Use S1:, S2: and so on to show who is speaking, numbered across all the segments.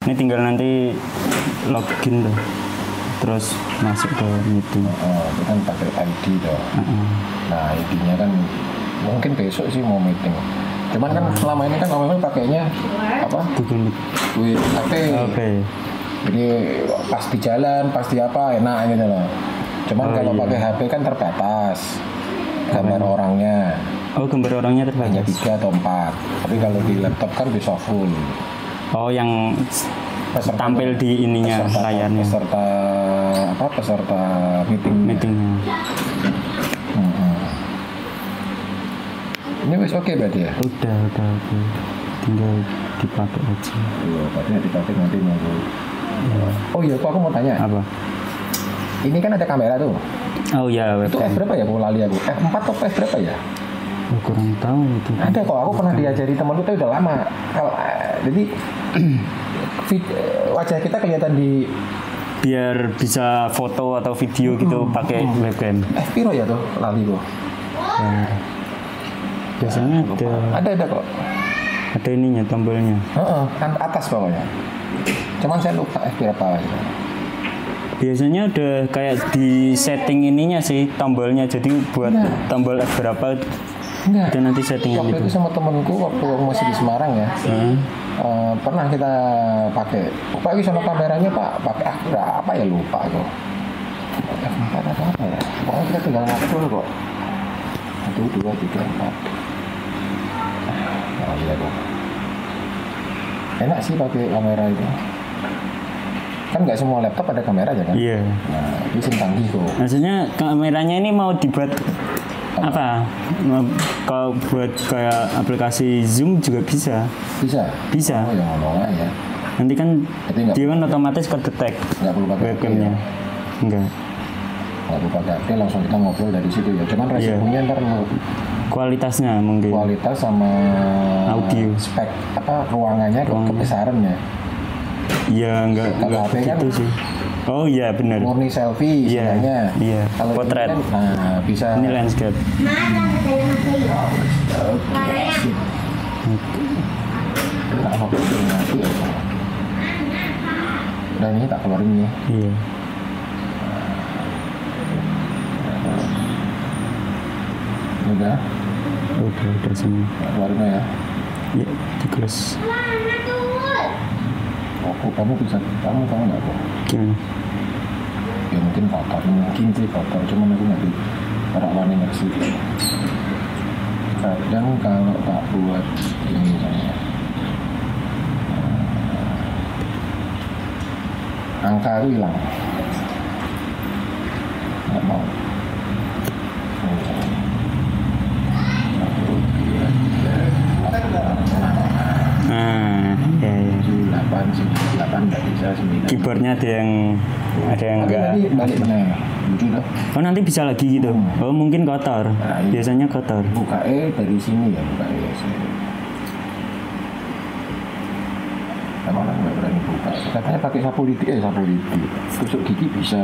S1: Ini tinggal nanti login tuh, terus masuk ke meeting.
S2: Itu kan pakai ID tuh. Nah ID-nya kan mungkin besok sih mau meeting. Cuman kan selama ini kan memang pakainya apa?
S1: Google Meet.
S2: With HP.
S1: Oke.
S2: Jadi pasti jalan, pasti apa enak gitu loh. Cuman kalau pakai HP kan terbatas gambar orangnya.
S1: Oh, gambar orangnya
S2: Hanya
S1: terbatas.
S2: 3 atau 4. Tapi kalau di laptop kan bisa full.
S1: Oh, yang tampil di ininya layarnya.
S2: Peserta meetingnya. Ini wis oke berarti ya?
S1: Udah oke. Tinggal dipakai aja.
S2: Iya, berarti dipakai nanti nunggu. Oh iya, aku mau tanya.
S1: Apa?
S2: Ini kan ada kamera tuh.
S1: Oh ya,
S2: Itu
S1: webcam.
S2: F berapa ya? Aku lali aku. F4 atau F berapa ya?
S1: Oh, kurang tahu itu.
S2: Ada kok, aku pernah diajari temanku tapi udah lama. Kalau jadi wajah kita kelihatan di
S1: Biar bisa foto atau video gitu pakai webcam.
S2: F piro ya tuh lali tuh.
S1: Ya. Biasanya
S2: Ada kok.
S1: ada ininya tombolnya.
S2: Kan atas pokoknya. Cuman saya lupa F berapa gitu.
S1: Biasanya udah kayak di setting ininya sih tombolnya. Jadi buat tombol F berapa
S2: Enggak.
S1: ada nanti settingnya
S2: Waktu
S1: gitu.
S2: itu sama temenku waktu masih di Semarang ya. Pernah kita pakai. Pak ini sama kameranya Pak pakai berapa ya lupa aku. F4 atau apa ya? Pokoknya kita tinggal ngatur kok. 1, 2, 3, 4. Nah, iya kok. Enak sih pakai kamera itu. Kan nggak semua laptop ada kamera aja kan?
S1: Iya.
S2: Nah, itu sing canggih kok.
S1: Maksudnya kameranya ini mau dibuat apa? Kalau buat kayak aplikasi Zoom juga bisa.
S2: Bisa? Oh ya ngomong aja.
S1: Nanti kan
S2: Tapi nggak-
S1: dia kan otomatis kedetek
S2: Nggak perlu pakai
S1: webcamnya.
S2: HP ya?
S1: Enggak.
S2: Nggak perlu pakai HP, langsung kita ngobrol dari situ ya. Cuman resikonya ntar
S1: Kualitasnya mungkin.
S2: kualitas sama
S1: Audio.
S2: spek ruangannya kebesarannya.
S1: Iya, enggak
S2: Kalau HP kan
S1: begitu sih. Oh iya benar.
S2: murni selfie
S1: Iya,
S2: istilahnya.
S1: iya.
S2: Kalau ini
S1: Potret.
S2: kan, nah bisa.
S1: Ini landscape.
S2: Tak mau pakai nanti. Dan ini tak keluarin ya.
S1: Iya. Udah semua.
S2: Keluarin ya.
S1: Ya, di close.
S2: Kamu bisa, kamu tahu nggak kok?
S1: Gimana?
S2: Ya mungkin kotor, cuman aku nggak orang wani ngerti. Kadang kalau tak buat ini misalnya angka itu hilang, nggak mau.
S1: Nah, ya.
S2: 8 nggak bisa 9.
S1: Keyboardnya ada yang enggak.
S2: Nanti balik mana? Lucu dah.
S1: Oh nanti bisa lagi gitu. Oh mungkin kotor.
S2: Nah, iya.
S1: Biasanya kotor.
S2: Buka dari sini ya, buka sini. Sama orang nggak berani buka. Katanya pakai sapu lidi. Tusuk gigi bisa.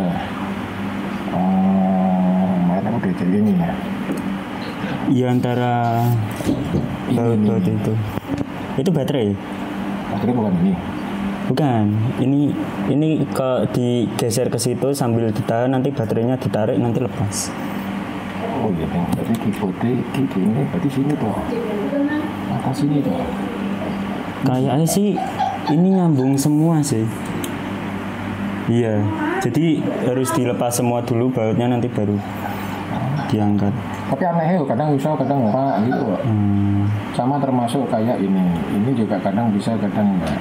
S2: Mana udah jadi ini ya.
S1: Iya antara baut itu. Itu baterai.
S2: Akhirnya bukan ini.
S1: Bukan. Ini kalau digeser ke situ sambil ditahan nanti baterainya ditarik nanti lepas.
S2: Oh iya, berarti keyboardnya ini berarti sini tuh. Atas sini tuh.
S1: Kayaknya sih ini nyambung semua sih. Iya. Jadi harus dilepas semua dulu bautnya nanti baru diangkat.
S2: Tapi aneh ya, kadang bisa, kadang enggak gitu kok. Sama termasuk kayak ini juga kadang bisa, kadang enggak.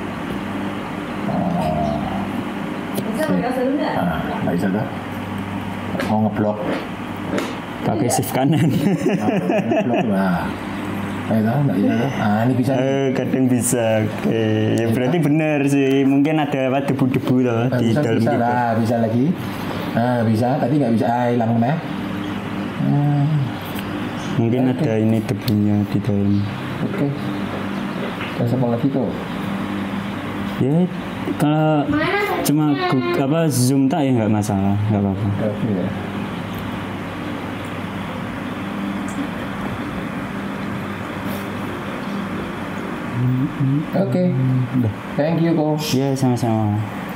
S2: Nggak bisa dah. Mau ngeblok.
S1: Pakai shift kanan.
S2: Ngeblok lah. Nggak bisa dah. Ini bisa.
S1: Kadang bisa. Oke. Ya berarti benar sih. Mungkin ada debu-debu loh di dalam
S2: bisa
S1: keyboard.
S2: lah, bisa lagi. Bisa. Tadi nggak bisa. Hilang mana?
S1: Mungkin ada ini debunya di dalam.
S2: Oke. Terus apa lagi tuh?
S1: Ya kalau cuma zoom tak ya nggak masalah, nggak apa-apa.
S2: Oke ya. Oke.
S1: Udah.
S2: Thank you, Ko.
S1: Ya sama-sama.